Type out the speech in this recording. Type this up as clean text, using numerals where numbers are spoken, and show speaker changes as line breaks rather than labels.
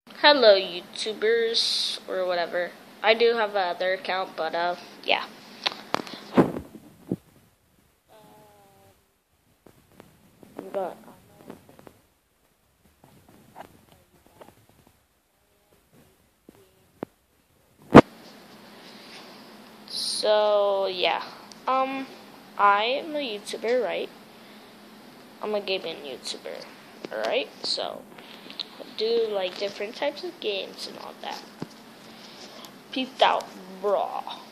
Hello, YouTubers, or whatever. I do have another account, but, yeah. But, so, yeah. I'm a YouTuber, right? I'm a gaming YouTuber, alright? So, I do, like, different types of games and all that. Peace out, brah.